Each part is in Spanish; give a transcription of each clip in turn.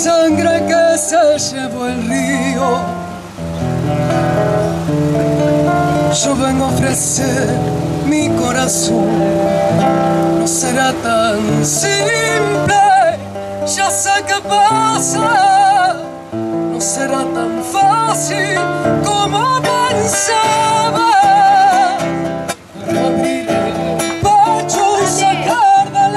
sangre que se llevó el río. Yo vengo a ofrecer mi corazón, no será tan simple, ya sé qué pasa, no será tan fácil como pensaba. Abrir el pecho y sacar del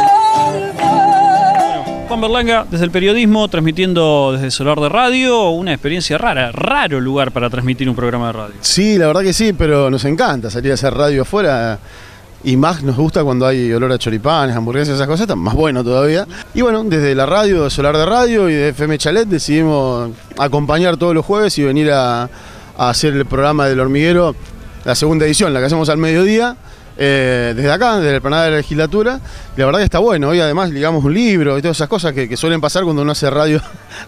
alma. Juan Berlanga, desde el periodismo, transmitiendo desde Solar de Radio, una experiencia rara, raro lugar para transmitir un programa de radio. Sí, la verdad que sí, pero nos encanta salir a hacer radio afuera. Y más nos gusta cuando hay olor a choripanes, hamburguesas, esas cosas, está más bueno todavía. Y bueno, desde la radio, de Solar de Radio y de FM Chalet decidimos acompañar todos los jueves y venir a hacer el programa del Hormiguero, la segunda edición, la que hacemos al mediodía, desde acá, desde el Esplanada de la Legislatura. Y la verdad que está bueno. Hoy además ligamos un libro y todas esas cosas que suelen pasar cuando uno hace radio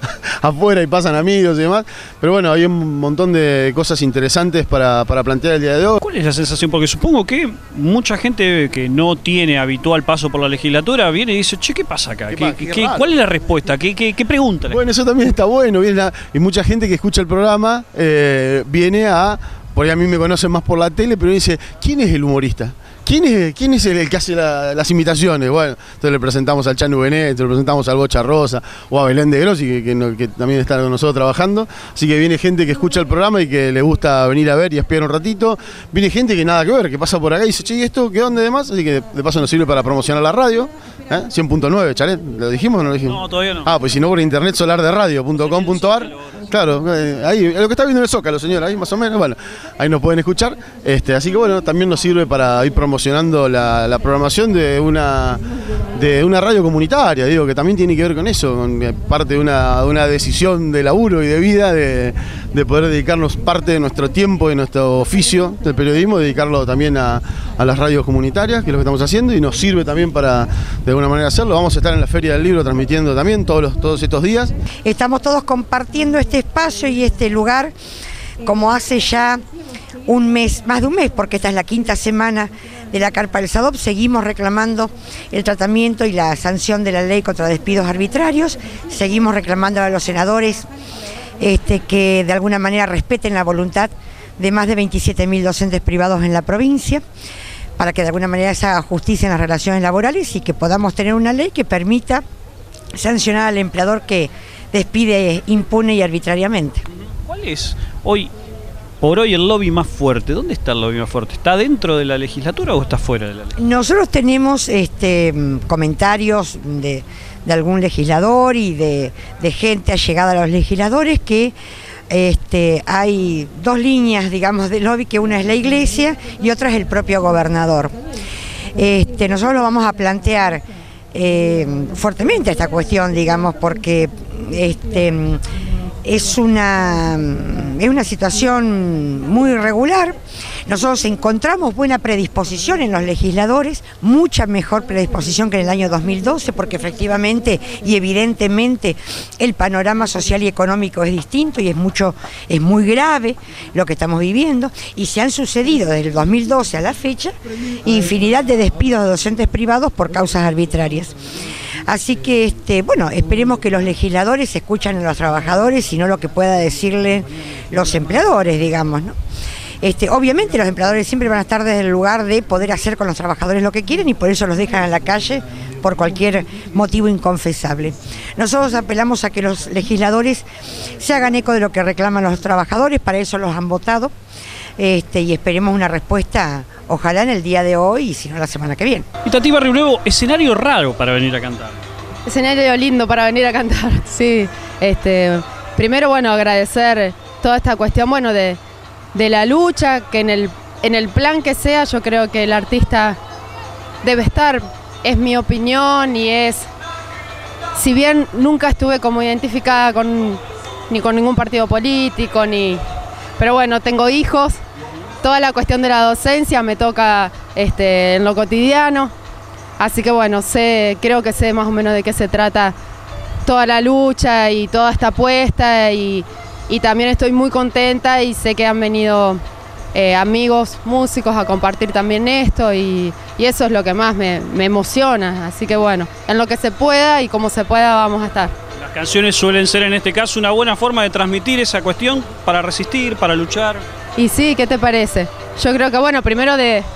afuera y pasan amigos y demás. Pero bueno, hay un montón de cosas interesantes para plantear el día de hoy. ¿Cuál es la sensación? Porque supongo que mucha gente que no tiene habitual paso por la legislatura viene y dice, che, ¿qué pasa acá? ¿Cuál es la respuesta? ¿Qué pregunta? Bueno, eso también está bueno. Y mucha gente que escucha el programa viene a... Porque a mí me conocen más por la tele, pero dice, ¿quién es el humorista? ¿Quién es el que hace las imitaciones? Bueno, entonces le presentamos al Chanu Benet, le presentamos al Bocha Rosa o a Belén de Grossi, que también está con nosotros trabajando. Así que viene gente que escucha el programa y que le gusta venir a ver y espiar un ratito. Viene gente que nada que ver, que pasa por acá y dice, che, ¿y esto qué onda demás? Así que de paso nos sirve para promocionar la radio. 100.9, Chalet, ¿lo dijimos o no lo dijimos? No, todavía no. Pues si no, por internet solarderadio.com.ar. Claro, ahí, lo que está viendo en el Zócalo, señor, ahí más o menos, bueno, ahí nos pueden escuchar. Así que bueno, también nos sirve para ir promocionando la programación de una radio comunitaria, digo, que también tiene que ver con eso, con parte de una decisión de laburo y de vida, de poder dedicarnos parte de nuestro tiempo, de nuestro oficio del periodismo, dedicarlo también a las radios comunitarias, que es lo que estamos haciendo, y nos sirve también para, de alguna manera, hacerlo. Vamos a estar en la Feria del Libro transmitiendo también todos estos días. Estamos todos compartiendo este espacio y este lugar, como hace ya un mes, más de un mes, porque esta es la quinta semana de la carpa del SADOP. Seguimos reclamando el tratamiento y la sanción de la ley contra despidos arbitrarios, seguimos reclamando a los senadores que de alguna manera respeten la voluntad de más de 27.000 docentes privados en la provincia, para que de alguna manera se haga justicia en las relaciones laborales y que podamos tener una ley que permita sancionar al empleador que despide impune y arbitrariamente. ¿Cuál es por hoy el lobby más fuerte? ¿Dónde está el lobby más fuerte? ¿Está dentro de la legislatura o está fuera de la legislatura? Nosotros tenemos comentarios de algún legislador y de gente allegada a los legisladores que hay dos líneas, digamos, de lobby, que una es la Iglesia y otra es el propio gobernador. Nosotros lo vamos a plantear fuertemente esta cuestión, digamos, porque es una situación muy irregular. Nosotros encontramos buena predisposición en los legisladores, mucha mejor predisposición que en el año 2012, porque efectivamente y evidentemente el panorama social y económico es distinto y es muy grave lo que estamos viviendo, y se han sucedido desde el 2012 a la fecha infinidad de despidos de docentes privados por causas arbitrarias. Así que, bueno, esperemos que los legisladores escuchen a los trabajadores y no lo que pueda decirle los empleadores, digamos, ¿no? Obviamente los empleadores siempre van a estar desde el lugar de poder hacer con los trabajadores lo que quieren y por eso los dejan en la calle por cualquier motivo inconfesable. Nosotros apelamos a que los legisladores se hagan eco de lo que reclaman los trabajadores, para eso los han votado, y esperemos una respuesta, ojalá en el día de hoy y si no la semana que viene. Itatí Barrio Nuevo, escenario raro para venir a cantar. Escenario lindo para venir a cantar, sí. Primero, bueno, agradecer toda esta cuestión, bueno, de la lucha, que en el plan que sea, yo creo que el artista debe estar, es mi opinión, y si bien nunca estuve como identificada ni con ningún partido político, pero bueno, tengo hijos, toda la cuestión de la docencia me toca en lo cotidiano, así que bueno, creo que sé más o menos de qué se trata toda la lucha y toda esta apuesta, y también estoy muy contenta y sé que han venido amigos músicos a compartir también esto, y eso es lo que más me emociona, así que bueno, en lo que se pueda y como se pueda vamos a estar. La canciones suelen ser en este caso una buena forma de transmitir esa cuestión para resistir, para luchar. Y sí, ¿qué te parece? Yo creo que, bueno, primero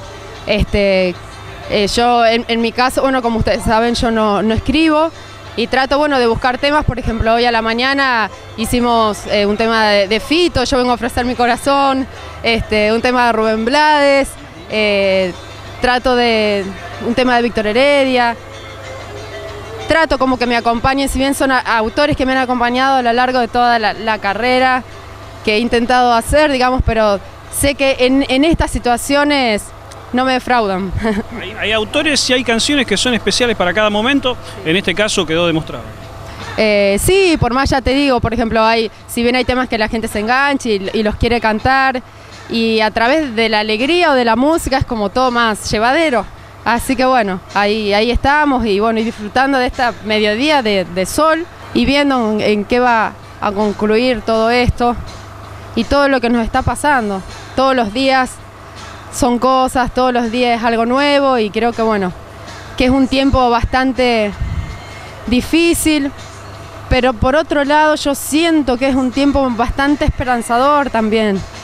yo en mi caso, bueno, como ustedes saben, yo no escribo y trato, bueno, de buscar temas. Por ejemplo, hoy a la mañana hicimos un tema de Fito, Yo vengo a ofrecer mi corazón, un tema de Rubén Blades, trato de un tema de Víctor Heredia. Trato como que me acompañen, si bien son autores que me han acompañado a lo largo de toda la carrera que he intentado hacer, digamos, pero sé que en estas situaciones no me defraudan. Hay autores y hay canciones que son especiales para cada momento, en este caso quedó demostrado. Sí, por más ya te digo, por ejemplo, si bien hay temas que la gente se engancha y los quiere cantar, y a través de la alegría o de la música es como todo más llevadero. Así que bueno, ahí estamos y bueno, y disfrutando de esta mediodía de sol y viendo en qué va a concluir todo esto y todo lo que nos está pasando. Todos los días son cosas, todos los días es algo nuevo y creo que bueno, que es un tiempo bastante difícil, pero por otro lado yo siento que es un tiempo bastante esperanzador también.